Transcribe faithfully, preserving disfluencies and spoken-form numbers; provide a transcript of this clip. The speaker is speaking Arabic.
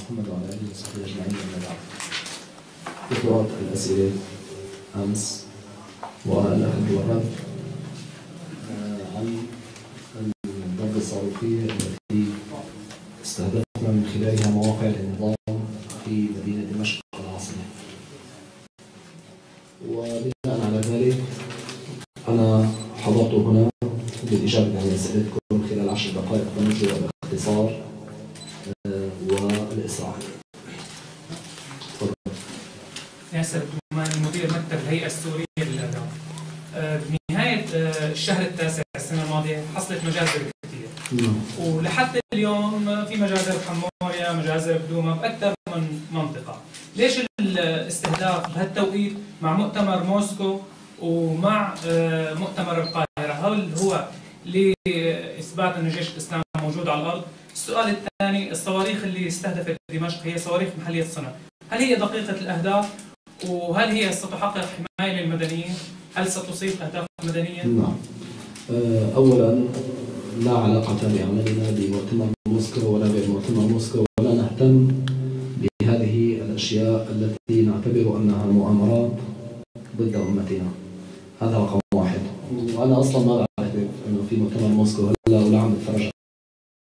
محمد وعلى آله وصحبه أجمعين أما بعد. ذكرت الأسئلة أمس والأخذ والرد عن الضربة الصاروخية التي استهدفنا من خلالها مواقع النظام في مدينة دمشق العاصمة. وبناء على ذلك أنا حضرت هنا للإجابة على أسئلتكم خلال عشر دقائق بنرجو باختصار والإسراع. تفضل. ياسر الدوماني مدير مكتب الهيئة السورية للإعلام. بنهاية الشهر التاسع السنة الماضية حصلت مجازر كثير. نعم. ولحد اليوم في مجازر بحموريا، مجازر بدوما بأكثر من منطقة. ليش الاستهداف بهالتوقيت مع مؤتمر موسكو ومع مؤتمر القاهرة؟ هل هو لإثبات أن جيش الإسلام موجود على الأرض؟ السؤال الثاني، الصواريخ اللي استهدفت دمشق هي صواريخ محلية الصنع، هل هي دقيقة الأهداف؟ وهل هي ستحقق حماية للمدنيين؟ هل ستصيب أهداف مدنية؟ نعم. أولا لا علاقة بعملنا بمؤتمر موسكو ولا بمؤتمر موسكو، ولا نهتم بهذه الأشياء التي نعتبر أنها مؤامرات ضد أمتنا. هذا رقم واحد. وأنا أصلا ما بعرف أنه في مؤتمر موسكو.